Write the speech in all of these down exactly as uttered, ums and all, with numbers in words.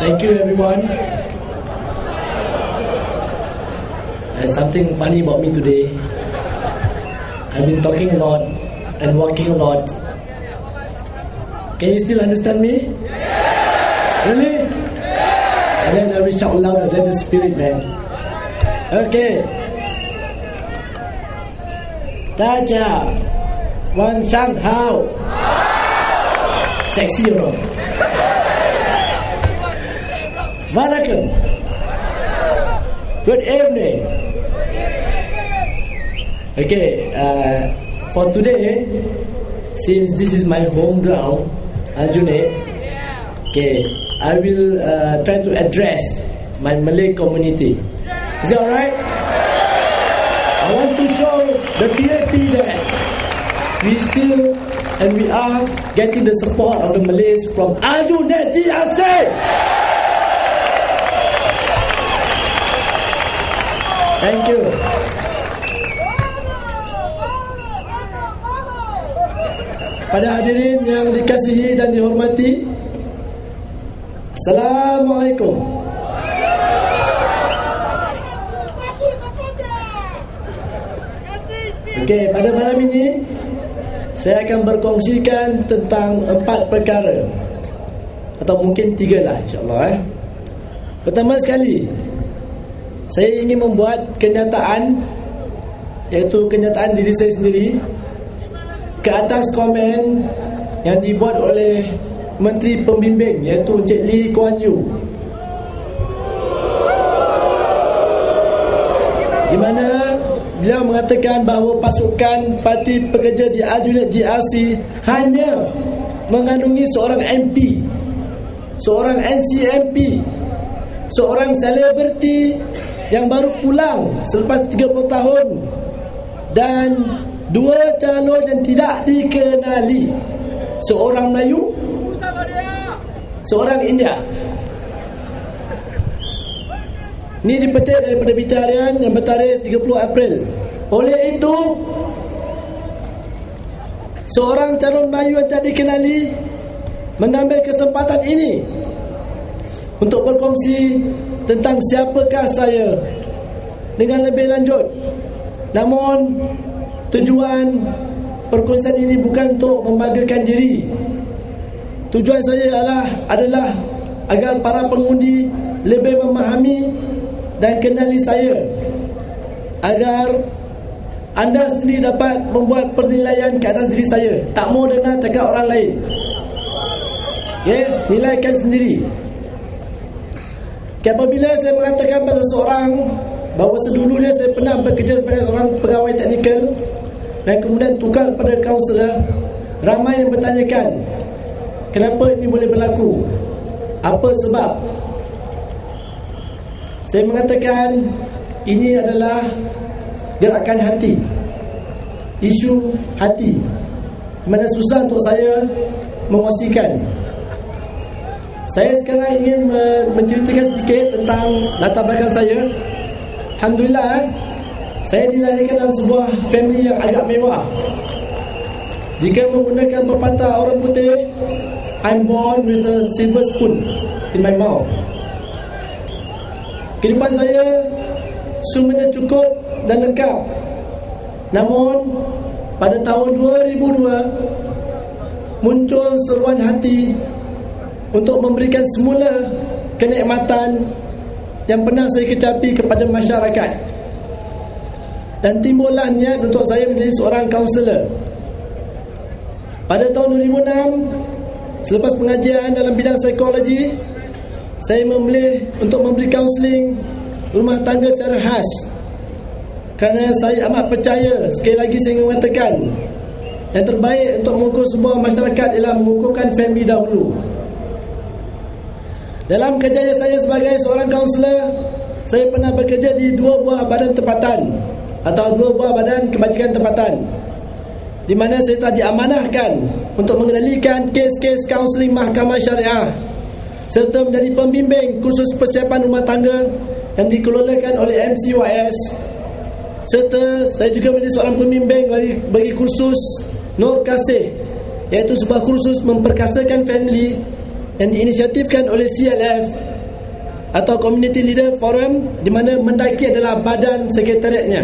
Thank you, everyone. There's something funny about me today. I've been talking a lot and walking a lot. Can you still understand me? Really? And then I will shout louder. That's the spirit, man. Okay. Daja, Wan Shang Hao. Sexy, you know. Vanakkam. Good evening. Okay, uh, for today, since this is my home ground, Aljunied, okay, I will uh, try to address my Malay community. Is it alright? I want to show the P A P that we still and we are getting the support of the Malays from Aljunied D R C. Thank you. Pada hadirin yang dikasihi dan dihormati, Assalamualaikum. Okey, pada malam ini saya akan berkongsikan tentang empat perkara, atau mungkin tiga lah, insyaAllah. Eh. Pertama sekali, saya ingin membuat kenyataan, iaitu kenyataan diri saya sendiri, ke atas komen yang dibuat oleh Menteri Pembimbing, iaitu Encik Lee Kuan Yew, di mana beliau mengatakan bahawa pasukan Parti Pekerja di Aljunied D R C hanya mengandungi seorang M P, seorang N C M P, seorang selebriti yang baru pulang selepas tiga puluh tahun, dan dua calon yang tidak dikenali, seorang Melayu, seorang India. Ini dipetik daripada Berita Harian yang bertarikh tiga puluh April. Oleh itu, seorang calon Melayu yang tak dikenali mengambil kesempatan ini untuk berkongsi tentang siapakah saya dengan lebih lanjut. Namun tujuan perkongsian ini bukan untuk membanggakan diri. Tujuan saya adalah adalah agar para pengundi lebih memahami dan kenali saya, agar anda sendiri dapat membuat penilaian ke atas diri saya. Tak mau dengar cakap orang lain. Ya, nilaikan sendiri. Apabila saya mengatakan pada seorang bahawa sedulunya saya pernah bekerja sebagai seorang pegawai teknikal dan kemudian tukar kepada kaunselor, ramai yang bertanyakan, kenapa ini boleh berlaku? Apa sebab? Saya mengatakan ini adalah gerakan hati, isu hati, mana susah untuk saya mengongsikan. Saya sekarang ingin menceritakan sedikit tentang latar belakang saya. Alhamdulillah, saya dilahirkan dalam sebuah family yang agak mewah. Jika menggunakan pepatah orang putih, I'm born with a silver spoon in my mouth. Kehidupan saya semuanya cukup dan lengkap. Namun pada tahun dua ribu dua muncul seruan hati untuk memberikan semula kenikmatan yang pernah saya kecapi kepada masyarakat, dan timbullah niat untuk saya menjadi seorang kaunselor. Pada tahun dua ribu enam, selepas pengajian dalam bidang psikologi, saya memilih untuk memberi kaunseling rumah tangga secara khas, kerana saya amat percaya, sekali lagi saya ingin mengatakan, yang terbaik untuk mengukur sebuah masyarakat ialah mengukurkan family dahulu. Dalam kerjaya saya sebagai seorang kaunselor, saya pernah bekerja di dua buah badan tempatan atau dua buah badan kebajikan tempatan, di mana saya telah diamanahkan untuk mengendalikan kes-kes kaunseling mahkamah syariah serta menjadi pembimbing kursus persiapan rumah tangga yang dikelolakan oleh M C Y S, serta saya juga menjadi seorang pembimbing bagi, bagi kursus Nur Kasih, iaitu sebuah kursus memperkasakan family yang diinisiatifkan oleh C L F atau Community Leader Forum, di mana Mendaki adalah badan sekretariatnya.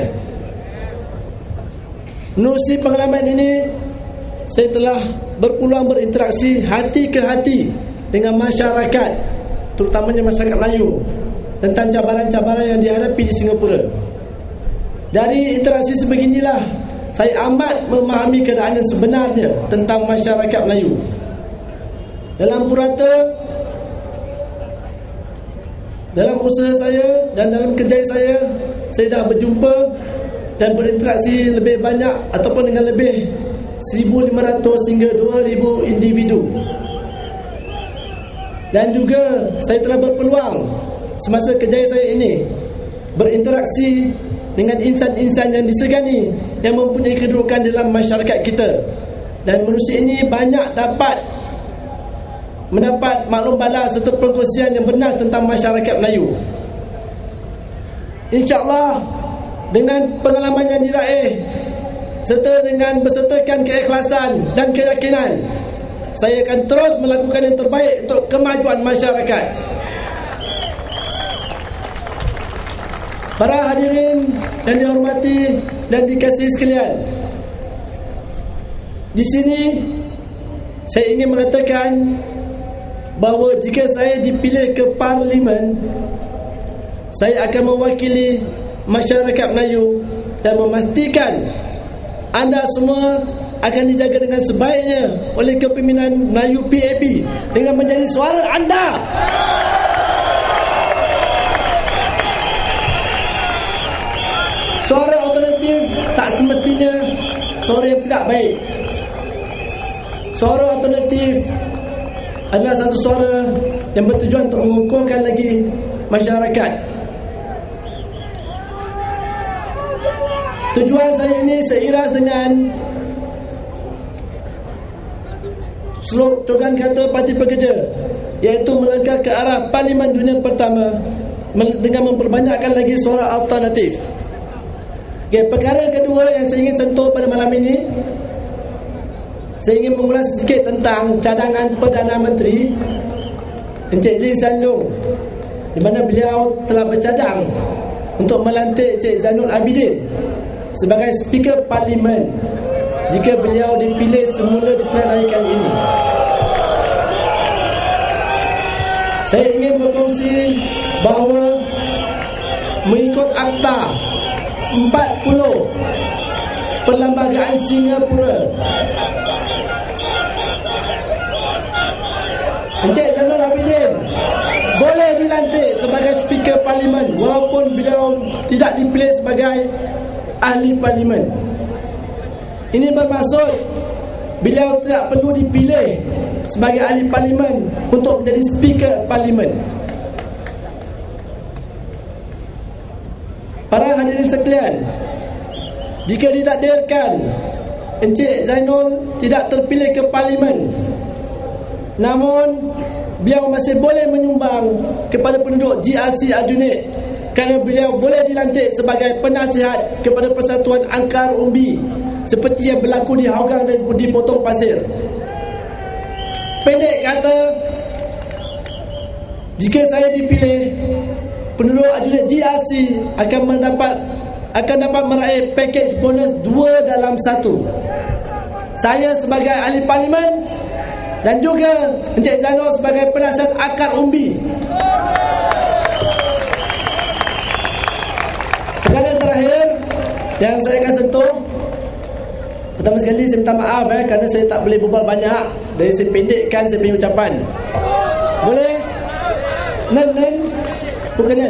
Menerusi pengalaman ini, saya telah berpeluang berinteraksi hati ke hati dengan masyarakat, terutamanya masyarakat Melayu, tentang cabaran-cabaran yang dihadapi di Singapura. Dari interaksi sebeginilah saya amat memahami keadaan yang sebenarnya tentang masyarakat Melayu. Dalam purata, dalam usaha saya dan dalam kerja saya, saya dah berjumpa dan berinteraksi lebih banyak ataupun dengan lebih seribu lima ratus hingga dua ribu individu. Dan juga saya telah berpeluang semasa kerja saya ini berinteraksi dengan insan-insan yang disegani yang mempunyai kedudukan dalam masyarakat kita. Dan manusia ini banyak dapat mendapat maklum balas serta perkongsian yang benar tentang masyarakat Melayu. InsyaAllah, dengan pengalaman yang diraih serta dengan bersertakan keikhlasan dan keyakinan, saya akan terus melakukan yang terbaik untuk kemajuan masyarakat. Para hadirin yang dihormati dan dikasihi sekalian, di sini saya ingin mengatakan bahawa jika saya dipilih ke Parlimen, saya akan mewakili masyarakat Melayu dan memastikan anda semua akan dijaga dengan sebaiknya oleh kepimpinan Melayu P A P dengan menjadi suara anda. Suara alternatif tak semestinya suara yang tidak baik. Suara alternatif adalah satu suara yang bertujuan untuk mengukuhkan lagi masyarakat. Tujuan saya ini seiras dengan slogan kata Parti Pekerja, iaitu melangkah ke arah Parlimen Dunia Pertama dengan memperbanyakkan lagi suara alternatif. Okay, perkara kedua yang saya ingin sentuh pada malam ini, saya ingin mengulas sedikit tentang cadangan Perdana Menteri Encik Lee Hsien Loong, di mana beliau telah bercadang untuk melantik Encik Zainul Abidin sebagai Speaker Parlimen jika beliau dipilih semula di pilihan raya kali ini. Saya ingin berkongsi bahawa mengikut Akta empat puluh Perlembagaan Singapura, Encik Zainul Abidin boleh dilantik sebagai Speaker Parlimen walaupun beliau tidak dipilih sebagai ahli Parlimen. Ini bermaksud beliau tidak perlu dipilih sebagai ahli Parlimen untuk menjadi Speaker Parlimen. Para hadirin sekalian, jika ditakdirkan Encik Zainul tidak terpilih ke Parlimen, namun beliau masih boleh menyumbang kepada penduduk G R C Aljunied kerana beliau boleh dilantik sebagai penasihat kepada Persatuan Angkar Umbi seperti yang berlaku di Hougang dan di Potong Pasir. Pendek kata, jika saya dipilih, penduduk Aljunied G R C akan mendapat akan dapat meraih pakej bonus dua dalam satu. Saya sebagai ahli Parlimen dan juga Encik Zainul sebagai penasihat akar umbi. Perkara terakhir yang saya akan sentuh, pertama sekali saya minta maaf eh, kerana saya tak boleh berbual banyak. Dari saya pendekkan saya punya ucapan. Boleh? Nen, nen. Bukanan.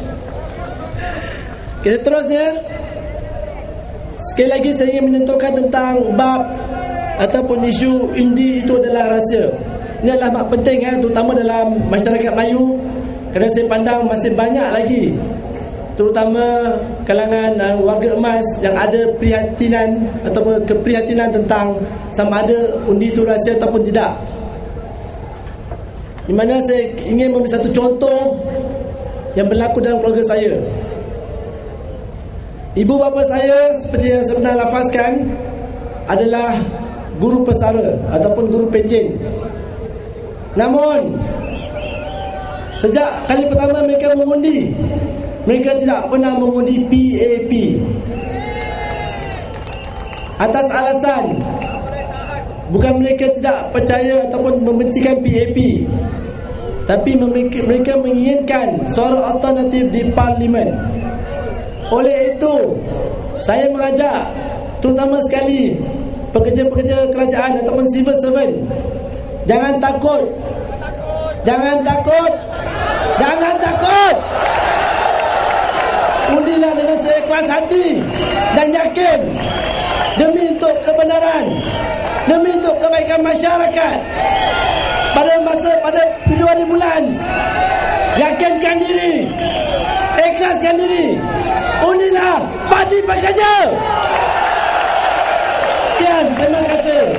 Okay, seterusnya, sekali lagi saya ingin menyentuhkan tentang bab ataupun isu undi itu adalah rahsia. Ini adalah mak penting eh, terutama dalam masyarakat Melayu, kerana saya pandang masih banyak lagi terutama kalangan uh, warga emas yang ada prihatinan ataupun keprihatinan tentang sama ada undi itu rahsia ataupun tidak. Di mana saya ingin memberi satu contoh yang berlaku dalam keluarga saya. Ibu bapa saya seperti yang saya pernah lafazkan adalah guru pesara ataupun guru pencen. Namun Sejak kali pertama mereka mengundi, mereka tidak pernah mengundi P A P atas alasan bukan mereka tidak percaya ataupun membencikan P A P, tapi mereka, mereka menginginkan suara alternatif di parlimen. Oleh itu, saya mengajak terutama sekali pekerja-pekerja kerajaan ataupun civil servant, jangan takut. Jangan takut. Jangan takut. Undilah dengan seikhlas hati dan yakin, demi untuk kebenaran, demi untuk kebaikan masyarakat. Pada masa pada tujuh hari bulan, yakinkan diri, ikhlaskan diri, undilah Parti Pekerja. Sekian, terima kasih.